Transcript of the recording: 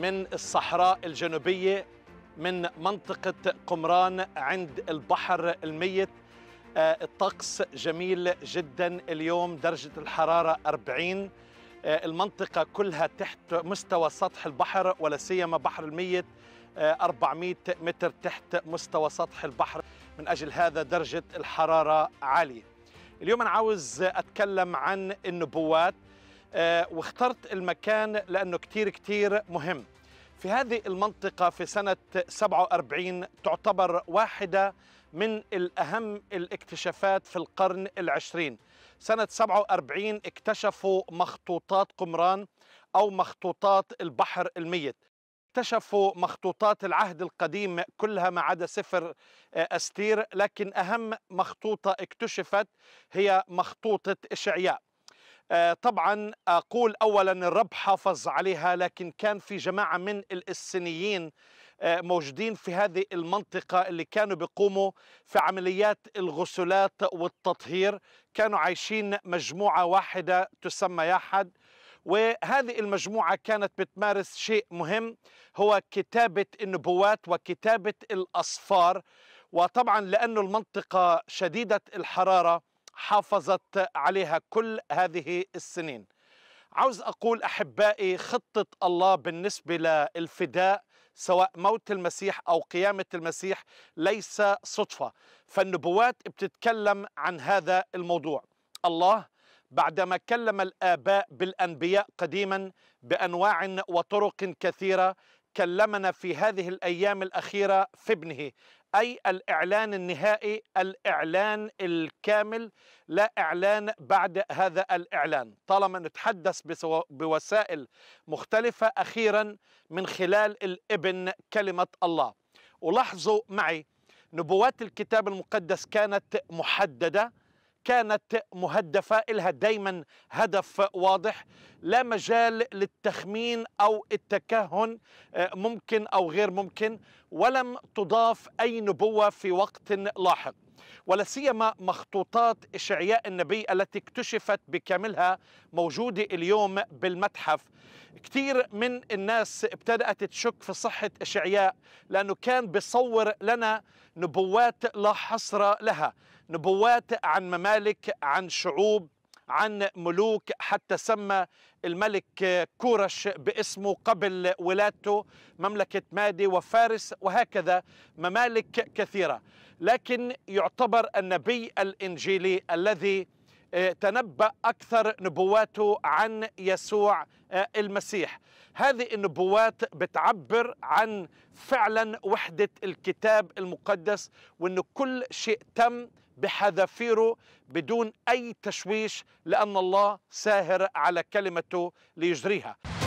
من الصحراء الجنوبية من منطقة قمران عند البحر الميت. الطقس جميل جدا اليوم، درجة الحرارة 40. المنطقة كلها تحت مستوى سطح البحر، ولا سيما بحر الميت 400 متر تحت مستوى سطح البحر، من أجل هذا درجة الحرارة عالية. اليوم أنا عاوز أتكلم عن النبوات، واخترت المكان لأنه كتير مهم. في هذه المنطقة في سنة 47 تعتبر واحدة من الأهم الاكتشافات في القرن العشرين. سنة 47 اكتشفوا مخطوطات قمران أو مخطوطات البحر الميت. اكتشفوا مخطوطات العهد القديم كلها ما عدا سفر أستير، لكن أهم مخطوطة اكتشفت هي مخطوطة إشعياء. طبعا أقول أولا الرب حافظ عليها، لكن كان في جماعة من الإسنيين موجودين في هذه المنطقة اللي كانوا بيقوموا في عمليات الغسلات والتطهير. كانوا عايشين مجموعة واحدة تسمى ياحد، وهذه المجموعة كانت بتمارس شيء مهم، هو كتابة النبوات وكتابة الأسفار. وطبعا لأنه المنطقة شديدة الحرارة حافظت عليها كل هذه السنين. عاوز أقول أحبائي، خطة الله بالنسبة للفداء سواء موت المسيح أو قيامة المسيح ليس صدفة، فالنبوات بتتكلم عن هذا الموضوع. الله بعدما كلم الآباء بالأنبياء قديما بأنواع وطرق كثيرة، كلمنا في هذه الأيام الأخيرة في ابنه، أي الإعلان النهائي، الإعلان الكامل، لا إعلان بعد هذا الإعلان. طالما نتحدث بوسائل مختلفة، أخيرا من خلال الابن كلمة الله. ولاحظوا معي، نبوات الكتاب المقدس كانت محددة، كانت مهدفة، إلها دايما هدف واضح، لا مجال للتخمين أو التكهن، ممكن أو غير ممكن، ولم تضاف أي نبوة في وقت لاحق. ولا سيما مخطوطات إشعياء النبي التي اكتشفت بكاملها موجودة اليوم بالمتحف. كثير من الناس ابتدأت تشك في صحة إشعياء، لأنه كان بيصور لنا نبوات لا حصر لها، نبوات عن ممالك، عن شعوب، عن ملوك، حتى سمى الملك كورش باسمه قبل ولادته، مملكة مادي وفارس، وهكذا ممالك كثيرة. لكن يعتبر النبي الإنجيلي الذي تنبأ أكثر نبواته عن يسوع المسيح. هذه النبوات بتعبر عن فعلا وحدة الكتاب المقدس، وأن كل شيء تم بحذافيره بدون أي تشويش، لأن الله ساهر على كلمته ليجريها.